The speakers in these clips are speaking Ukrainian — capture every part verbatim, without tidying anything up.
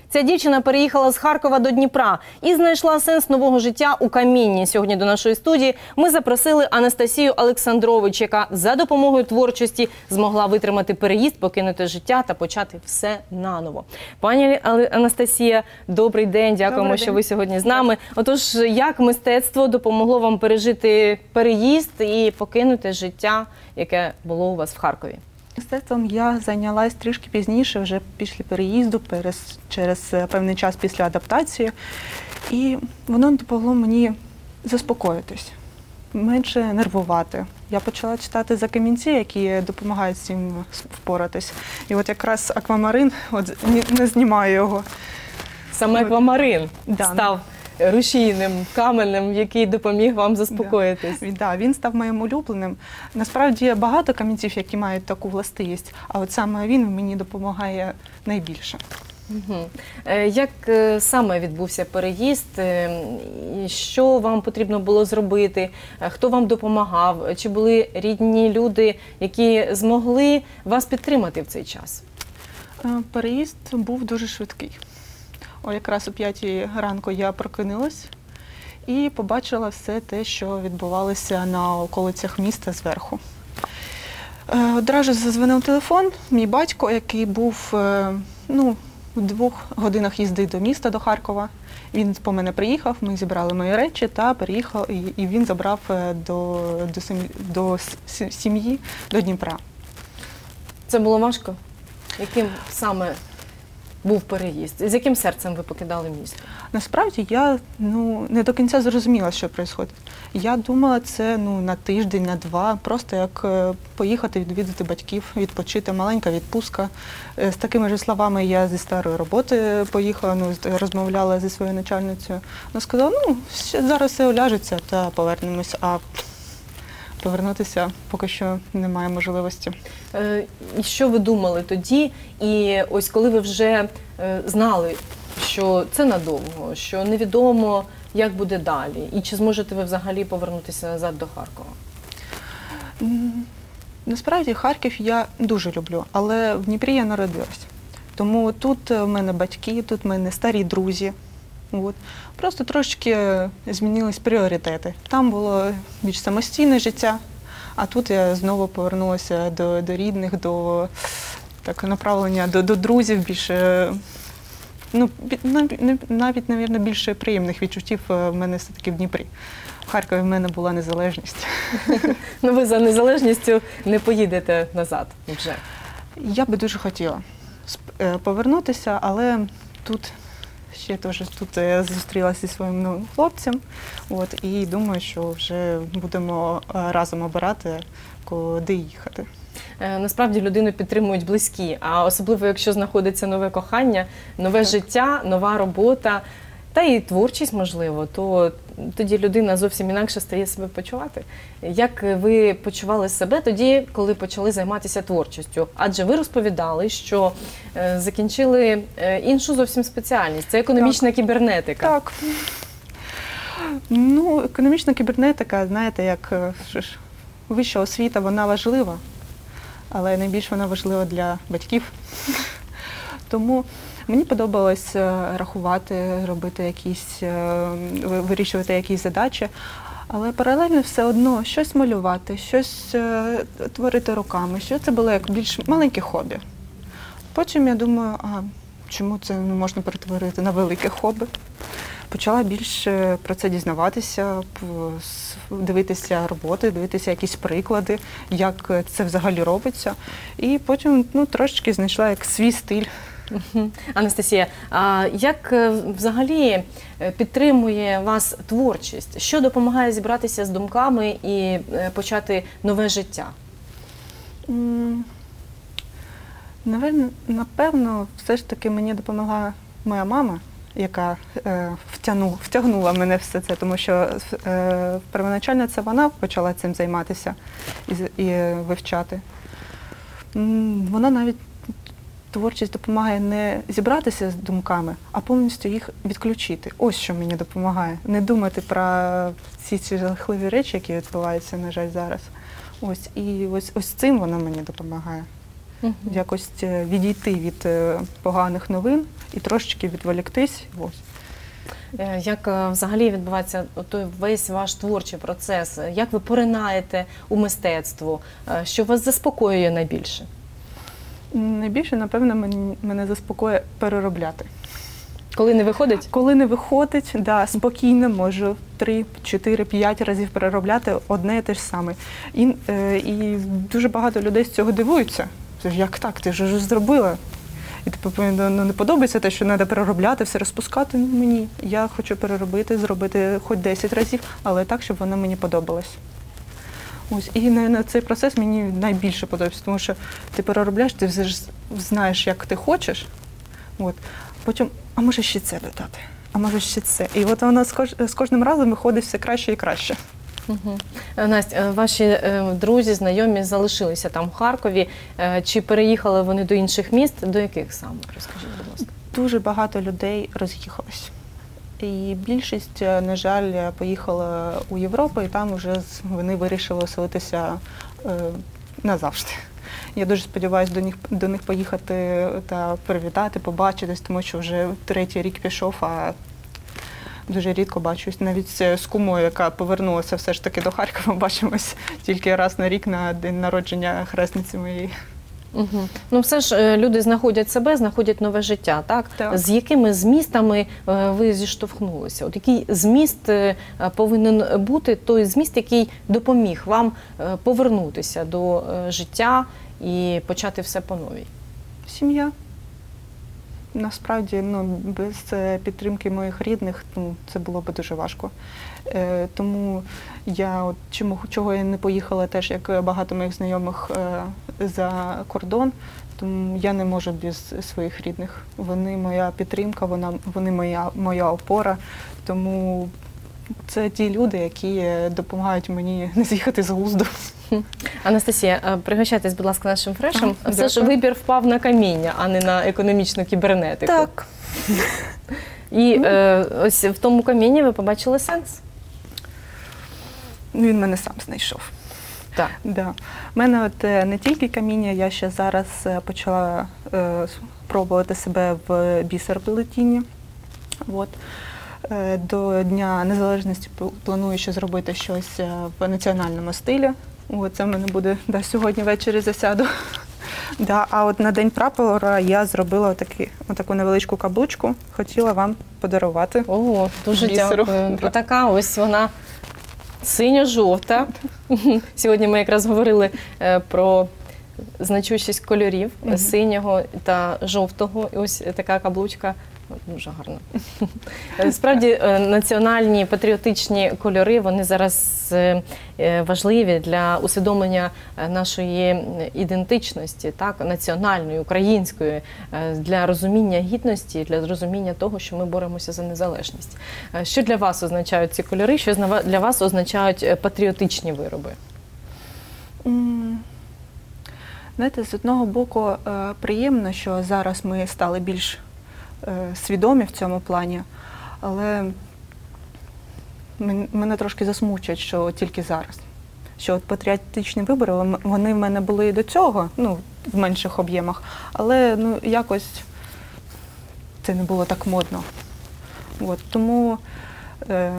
Ця дівчина переїхала з Харкова до Дніпра і знайшла сенс нового життя у камінні. Сьогодні до нашої студії ми запросили Анастасію Олександрович, яка за допомогою творчості змогла витримати переїзд, покинути життя та почати все наново. Пані Анастасія, добрий день, дякуємо, добрий що день. Ви сьогодні з нами. Отож, як мистецтво допомогло вам пережити переїзд і покинути життя, яке було у вас в Харкові? Мистецтвом я зайнялась трішки пізніше, вже після переїзду, через певний час після адаптації. І воно допомогло мені заспокоїтись, менше нервувати. Я почала читати за камінці, які допомагають з цим впоратись. І от якраз аквамарин, от не знімаю його. Саме аквамарин да. став рушійним каменем, який допоміг вам заспокоїтись. Да. Да, він став моїм улюбленим. Насправді є багато камінців, які мають таку властивість, а от саме він мені допомагає найбільше. Угу. Як саме відбувся переїзд? Що вам потрібно було зробити? Хто вам допомагав? Чи були рідні люди, які змогли вас підтримати в цей час? Переїзд був дуже швидкий. О, якраз о п'ятій ранку я прокинулась і побачила все те, що відбувалося на околицях міста зверху. Одразу задзвонив телефон, мій батько, який був ну, в двох годинах їзди до міста, до Харкова. Він по мене приїхав, ми зібрали мої речі та переїхав, і він забрав до, до, до сім'ї, до Дніпра. Це було важко? Яким саме був переїзд? З яким серцем ви покидали місто? Насправді я ну, не до кінця зрозуміла, що відбувається. Я думала, це ну, на тиждень, на два, просто як поїхати відвідати батьків, відпочити, маленька відпустка. З такими ж словами я зі старої роботи поїхала, ну, розмовляла зі своєю начальницею. Вона сказала, ну, зараз все уляжеться та повернемось. А повернутися поки що немає можливості. І що ви думали тоді? І ось коли ви вже знали, що це надовго, що невідомо, як буде далі, і чи зможете ви взагалі повернутися назад до Харкова? Насправді Харків я дуже люблю, але в Дніпрі я народилась. Тому тут в мене батьки, тут в мене старі друзі. От. Просто трошки змінились пріоритети. Там було більш самостійне життя, а тут я знову повернулася до, до рідних, до так, направлення до, до друзів, більше, ну, навіть, навіть, більше приємних відчуттів в мене все-таки в Дніпрі. В Харкові в мене була незалежність. Ну ви за незалежністю не поїдете назад вже? Я би дуже хотіла повернутися, але тут ще теж тут я зустрілася зі своїм новим хлопцем, от, і думаю, що вже будемо разом обирати, куди їхати. Насправді людину підтримують близькі, а особливо якщо знаходиться нове кохання, нове так. життя, нова робота, та і творчість, можливо, то тоді людина зовсім інакше стає себе почувати. Як ви почували себе тоді, коли почали займатися творчістю? Адже ви розповідали, що е, закінчили е, іншу зовсім спеціальність – це економічна так. кібернетика. Так. Ну, економічна кібернетика, знаєте, як що ж, вища освіта, вона важлива, але найбільш вона важлива для батьків. Тому мені подобалось рахувати, робити якісь, вирішувати якісь задачі, але паралельно все одно щось малювати, щось творити руками, що це було як більш маленьке хобі. Потім я думаю, а чому це не можна перетворити на велике хобі? Почала більше про це дізнаватися, дивитися роботи, дивитися якісь приклади, як це взагалі робиться. І потім ну, трошечки знайшла як свій стиль. Анастасія, а як взагалі підтримує вас творчість? Що допомагає зібратися з думками і почати нове життя? Напевно, все ж таки мені допомогла моя мама, яка втягнула мене в все це, тому що первоначально це вона почала цим займатися і вивчати. Вона навіть творчість допомагає не зібратися з думками, а повністю їх відключити. Ось що мені допомагає. Не думати про ці, ці жахливі речі, які відбуваються, на жаль, зараз. Ось, і ось, ось цим вона мені допомагає. Угу. Якось відійти від поганих новин і трошечки відволіктись. Ось. Як взагалі відбувається той весь ваш творчий процес? Як ви поринаєте у мистецтво? Що вас заспокоює найбільше? Найбільше, напевно, мене заспокоює переробляти. Коли не виходить? Коли не виходить, да, спокійно можу три, чотири, п'ять разів переробляти одне і те ж саме. І, е, і дуже багато людей з цього дивуються. Це ж як так? Ти ж зробила. І типу, ну, не подобається те, що треба переробляти, все розпускати. Ну, мені. Я хочу переробити, зробити хоч десять разів, але так, щоб воно мені подобалось. Ось. І на цей процес мені найбільше подобається, тому що ти переробляєш, ти вже знаєш, як ти хочеш. От. Потім, а може ще це додати, а може ще це. І от воно з, кож... з кожним разом виходить все краще і краще. Угу. Настя, ваші друзі, знайомі залишилися там в Харкові. Чи переїхали вони до інших міст? До яких саме? Розкажіть, будь ласка. Дуже багато людей роз'їхалось. І більшість, на жаль, поїхала у Європу, і там вже вони вирішили оселитися е, назавжди. Я дуже сподіваюся до них, до них поїхати та привітати, побачитись, тому що вже третій рік пішов, а дуже рідко бачусь. Навіть з кумою, яка повернулася все ж таки до Харкова, бачимось тільки раз на рік на день народження хресниці моєї. Угу. Ну, все ж люди знаходять себе, знаходять нове життя, так? Так. З якими змістами ви зіштовхнулися? От який зміст повинен бути, той зміст, який допоміг вам повернутися до життя і почати все по новій? Сім'я. Насправді, ну, без підтримки моїх рідних, ну, це було б дуже важко. Е, тому я, от, чому, чого я не поїхала теж, як багато моїх знайомих, е, за кордон, тому я не можу без своїх рідних. Вони моя підтримка, вона, вони моя, моя опора, тому це ті люди, які допомагають мені не з'їхати з глузду. Анастасія, пригощайтесь, будь ласка, нашим фрешем. А, все ж вибір впав на каміння, а не на економічну кібернетику. Так. І е, ось в тому камінні ви побачили сенс? Він мене сам знайшов. Так. Да. У мене от не тільки каміння, я ще зараз почала е, пробувати себе в бісероплетінні. От. До Дня Незалежності планую ще зробити щось в національному стилі. О, це в мене буде, да, сьогодні ввечері засяду. Да, а от на День прапора я зробила отакі, отаку невеличку каблучку, хотіла вам подарувати. О, дуже бісеру. Дякую. Да. Така ось вона синьо-жовта. Сьогодні ми якраз говорили про значущість кольорів mm-hmm. синього та жовтого. І ось така каблучка. Дуже гарно. Справді, національні патріотичні кольори, вони зараз важливі для усвідомлення нашої ідентичності, так, національної, української, для розуміння гідності, для розуміння того, що ми боремося за незалежність. Що для вас означають ці кольори, що для вас означають патріотичні вироби? Знаєте, з одного боку, приємно, що зараз ми стали більш свідомі в цьому плані, але мене трошки засмучують, що тільки зараз. Що от патріотичні вибори, вони в мене були і до цього, ну, в менших об'ємах, але ну, якось це не було так модно. От, тому е,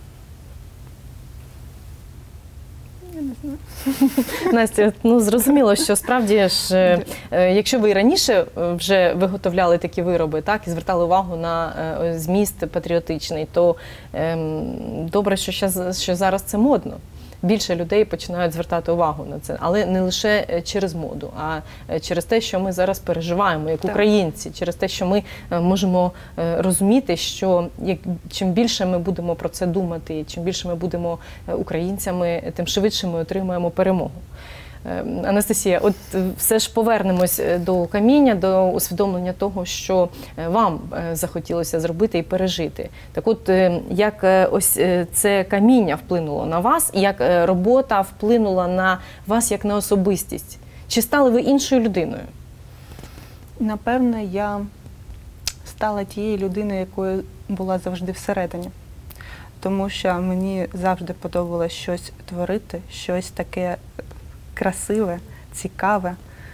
я не знаю. Настя, ну зрозуміло, що справді ж, якщо ви і раніше вже виготовляли такі вироби, так, і звертали увагу на зміст патріотичний, то ем, добре, що, щас, що зараз це модно. Більше людей починають звертати увагу на це, але не лише через моду, а через те, що ми зараз переживаємо як українці, через те, що ми можемо розуміти, що як, чим більше ми будемо про це думати, чим більше ми будемо українцями, тим швидше ми отримаємо перемогу. Анастасія, от все ж повернемось до каміння, до усвідомлення того, що вам захотілося зробити і пережити. Так от, як ось це каміння вплинуло на вас, і як робота вплинула на вас як на особистість? Чи стали ви іншою людиною? Напевно, я стала тією людиною, якою була завжди всередині. Тому що мені завжди подобалось щось творити, щось таке красиве, цікаве.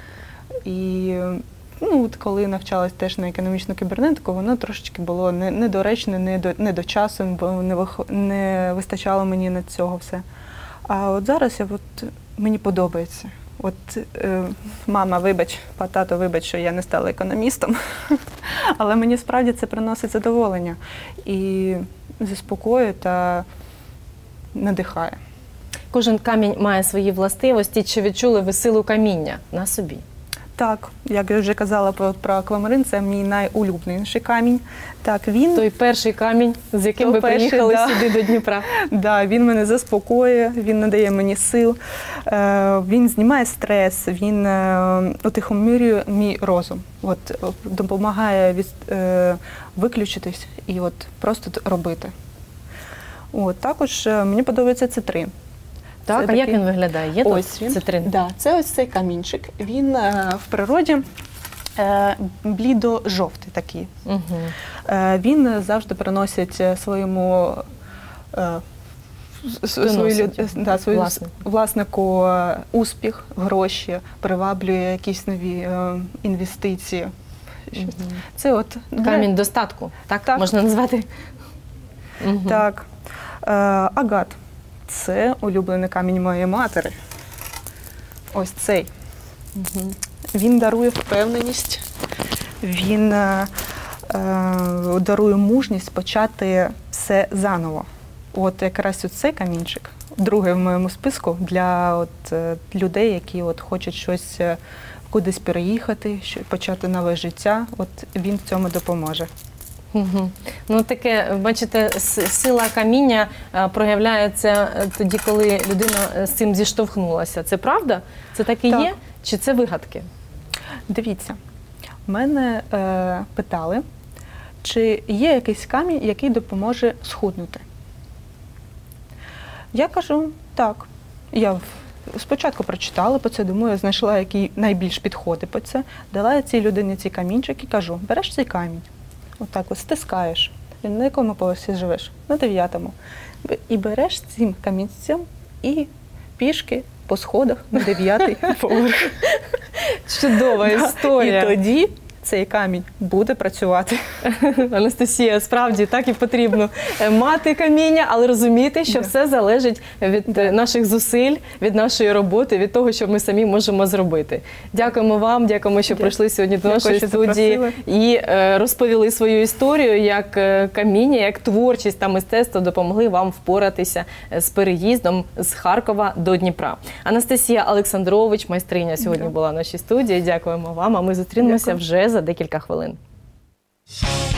І ну, от коли навчалась теж на економічну кібернетику, воно трошечки було не- недоречне, не до, не до часу, бо не, вих- не вистачало мені на цього все. А от зараз я от, мені подобається. От е, мама, вибач, па, тато, вибач, що я не стала економістом, але мені справді це приносить задоволення і заспокоює та надихає. Кожен камінь має свої властивості. Чи відчули ви силу каміння на собі? Так, як я вже казала про, про аквамарин, це мій найулюбленіший камінь. Так, він, Той перший камінь, з яким То ви перший, приїхали да. сюди до Дніпра. да, він мене заспокоює, він надає мені сил, е, він знімає стрес, він е, утихомирює мій розум, от, е, допомагає від, е, виключитись і от, просто т- робити. От, також е, мені подобається цитрин. Так, Це а як такий- він виглядає? Є Ось тут він. цитрин? Да, це ось цей камінчик. Він е, в природі е, блідо-жовтий такий. Угу. Е, він завжди приносить е, своєму е, с- свою Приносить. люд- да, свою Власнику. власнику е, успіх, гроші, приваблює якісь нові е, інвестиції. Щось. Це от Камінь достатку, так, Так. можна назвати? Мгм. Так. Е, агат. Це улюблений камінь моєї матері. Ось цей. Мгм. Він дарує впевненість, він е, е, дарує мужність почати все заново. От якраз цей камінчик, другий в моєму списку для от, е, людей, які от хочуть щось е, кудись переїхати, що- почати нове життя. От він в цьому допоможе. Мгм. Ну, таке, бачите, с- сила каміння е, проявляється е, тоді, коли людина е, з цим зіштовхнулася. Це правда? Це так і Так. є? Чи це вигадки? Дивіться, мене е, питали, чи є якийсь камінь, який допоможе схуднути. Я кажу, так. Я в- спочатку прочитала по це, думаю, знайшла, який найбільш підходить по це. Дала я цій людині цей камінчик і кажу, береш цей камінь, отак от стискаєш. Він на якому поверсі живеш? На дев'ятому. Б- І береш цим камінцем і пішки по сходах на дев'ятий поверх. Чудова Да. історія. І тоді цей камінь буде працювати. Анастасія, справді так і потрібно е, мати каміння, але розуміти, що Да. все залежить від е, наших зусиль, від нашої роботи, від того, що ми самі можемо зробити. Дякуємо вам, дякуємо, що Дя- прийшли сьогодні до Дякую, нашої що студії запросили. і е, розповіли свою історію, як е, каміння, як творчість та мистецтво допомогли вам впоратися е, з переїздом з Харкова до Дніпра. Анастасія Олександрович, майстриня, сьогодні Да. була в нашій студії. Дякуємо вам, а ми зустрінемося Дякую. вже за декілька хвилин.